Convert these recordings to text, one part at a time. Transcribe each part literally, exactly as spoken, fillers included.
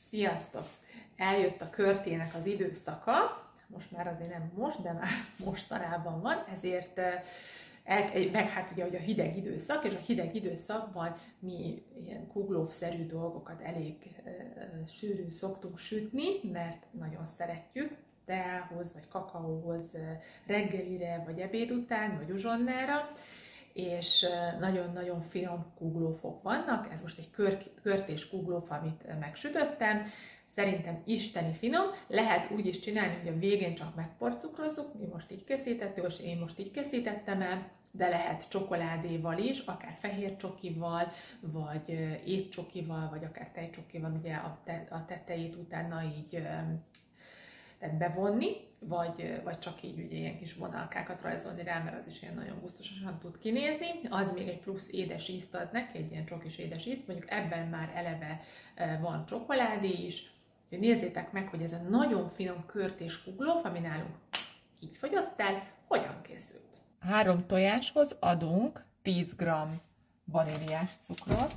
Sziasztok! Eljött a körtének az időszaka, most már azért nem most, de már mostanában van, ezért el, meg hát ugye a hideg időszak, és a hideg időszakban mi ilyen kuglófszerű dolgokat elég e, sűrűn szoktunk sütni, mert nagyon szeretjük, teához, vagy kakaóhoz, reggelire, vagy ebéd után, vagy uzsonnára, és nagyon-nagyon finom kuglófok vannak. Ez most egy kör, körtés kuglóf, amit megsütöttem. Szerintem isteni finom. Lehet úgy is csinálni, hogy a végén csak megporcukrozzuk, mi most így készítettük, és én most így készítettem el, de lehet csokoládéval is, akár fehér csokival, vagy étcsokival, vagy akár tejcsokival, ugye a, te, a tetejét utána így bevonni, vagy, vagy csak így ugye ilyen kis vonalkákat rajzolni rá, mert az is ilyen nagyon gusztusosan tud kinézni. Az még egy plusz édes ízt ad neki, egy ilyen csokis édes ízt, mondjuk ebben már eleve van csokoládé is. Nézzétek meg, hogy ez a nagyon finom körtés kuglóf, ami nálunk így fogyott el, hogyan készült. Három tojáshoz adunk tíz gramm vaníliás cukrot,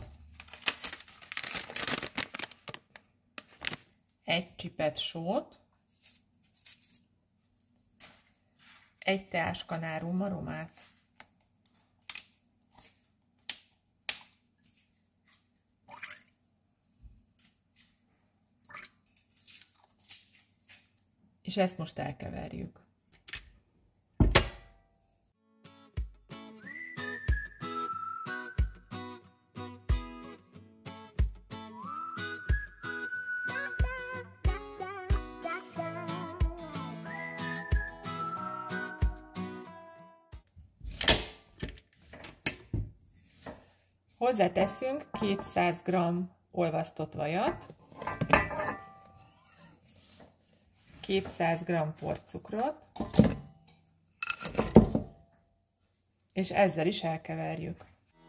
egy csipet sót, egy teáskanálú maromát, és ezt most elkeverjük. Hozzáteszünk kétszáz gramm olvasztott vajat, kétszáz gramm porcukrot, és ezzel is elkeverjük.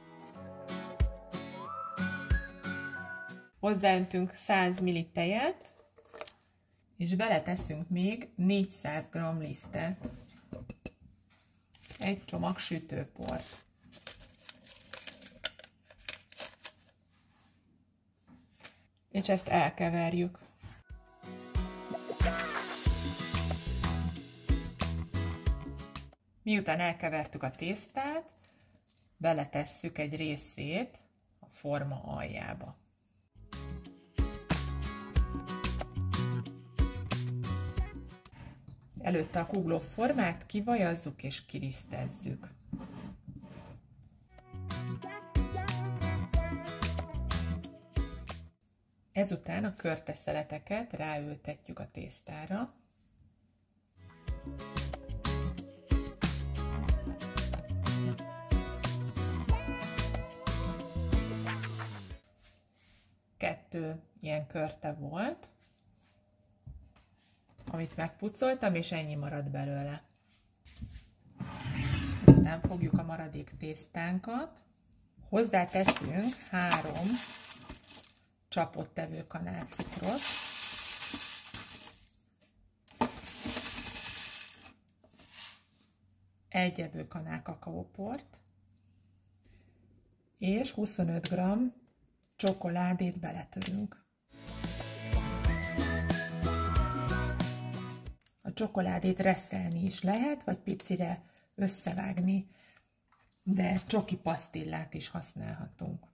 Hozzáöntünk száz milliliter tejet, és beleteszünk még négyszáz gramm lisztet, egy csomag sütőport. És ezt elkeverjük. Miután elkevertük a tésztát, beletesszük egy részét a forma aljába. Előtte a kuglóf formát kivajazzuk és kilisztezzük. Ezután a körteszeleteket ráültetjük a tésztára. Kettő ilyen körte volt, amit megpucoltam, és ennyi marad belőle. Ezután fogjuk a maradék tésztánkat, hozzáteszünk három csapott evőkanál cukrot, egy evőkanál kakaóport, és huszonöt gramm csokoládét beletörünk. A csokoládét reszelni is lehet, vagy picire összevágni, de csoki pasztillát is használhatunk.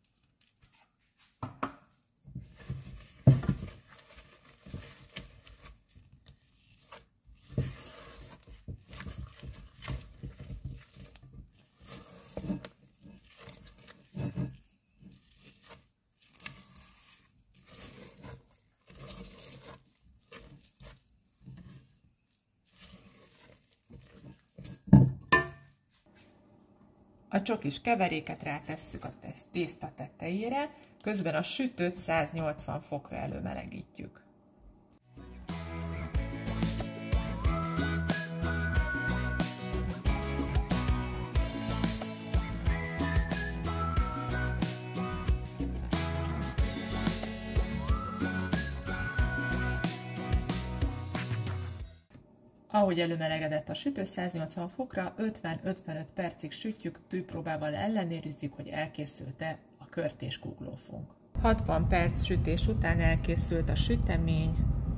A csokis keveréket rátesszük a tészta tetejére, közben a sütőt száznyolcvan fokra előmelegítjük. Ahogy előmelegedett a sütő, száznyolcvan fokra ötven-ötvenöt percig sütjük, tűpróbával ellenőrizzük, hogy elkészült-e a körtés kuglófunk. hatvan perc sütés után elkészült a sütemény.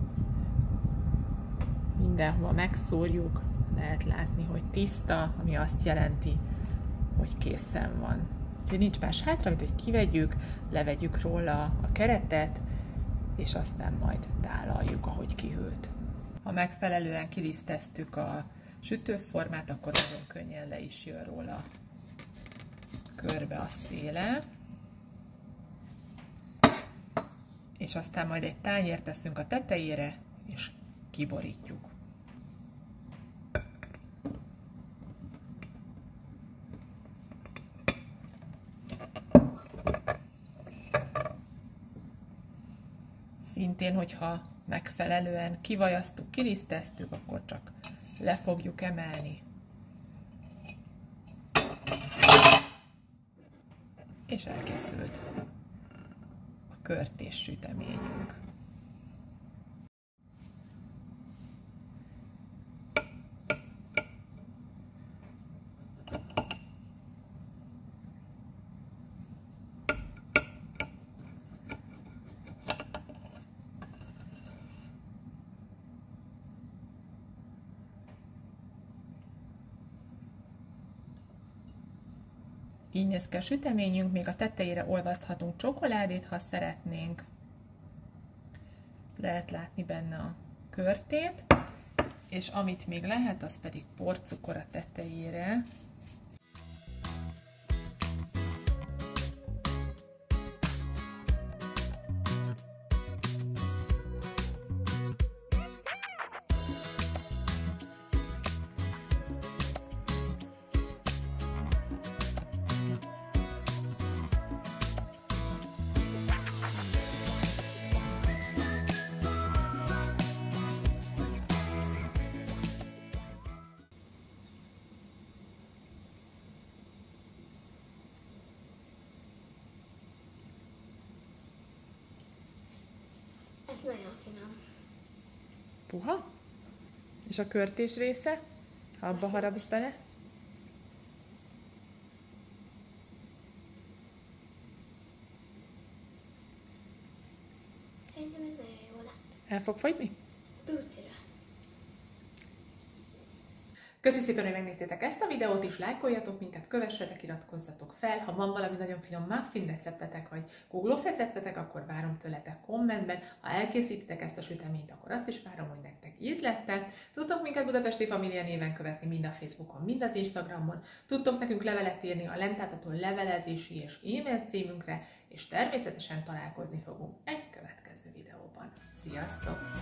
Mindenhol megszórjuk, lehet látni, hogy tiszta, ami azt jelenti, hogy készen van. Úgyhogy nincs más hátra, mint hogy kivegyük, levegyük róla a keretet, és aztán majd tálaljuk, ahogy kihűlt. Ha megfelelően kiliszteztük a sütőformát, akkor nagyon könnyen le is jön róla körbe a széle. És aztán majd egy tányért teszünk a tetejére, és kiborítjuk. Szintén, hogyha megfelelően kivajaztuk, kiliszteztük, akkor csak le fogjuk emelni. És elkészült a körtés süteményünk. Így néz ki a süteményünk, még a tetejére olvaszthatunk csokoládét, ha szeretnénk. Lehet látni benne a körtét, és amit még lehet, az pedig porcukor a tetejére. Ez nagyon finom. Puha? És a körtés része? Ha abba harapsz bele? Szerintem ez nagyon jó lett. El fog fogyni? Tudtira. Köszönöm szépen, hogy megnéztétek ezt a videót, és lájkoljatok minket, kövessetek, iratkozzatok fel. Ha van valami nagyon finom muffin receptetek, vagy Google receptetek, akkor várom tőletek kommentben. Ha elkészítitek ezt a süteményt, akkor azt is várom, hogy nektek ízlette. Tudtok minket Budapesti Família néven követni mind a Facebookon, mind az Instagramon. Tudtok nekünk levelet írni a lentátható levelezési és e-mail címünkre, és természetesen találkozni fogunk egy következő videóban. Sziasztok!